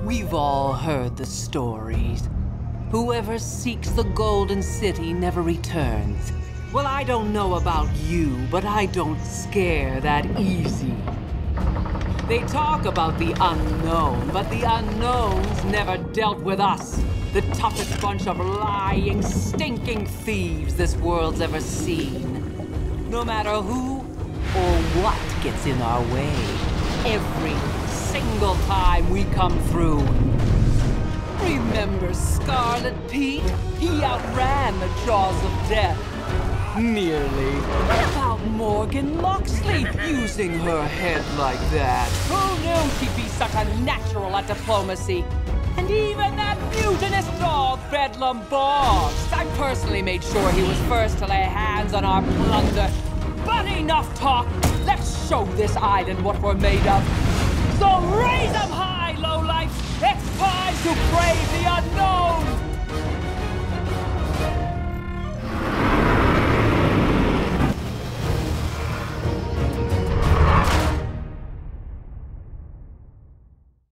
We've all heard the stories. Whoever seeks the Golden City never returns. Well, I don't know about you, but I don't scare that easy. They talk about the unknown, but the unknowns never dealt with us. The toughest bunch of lying, stinking thieves this world's ever seen. No matter who or what gets in our way, every single time we come through. Remember Scarlet Pete? He outran the jaws of death. Nearly. What about Morgan Loxley using her head like that? Who knew she'd be such a natural at diplomacy? And even that mutinous dog, Bedlam Boggs. I personally made sure he was first to lay hands on our plunder. But enough talk. Let's show this island what we're made of. So raise 'em high, lowlifes! X-Spies who brave the unknown!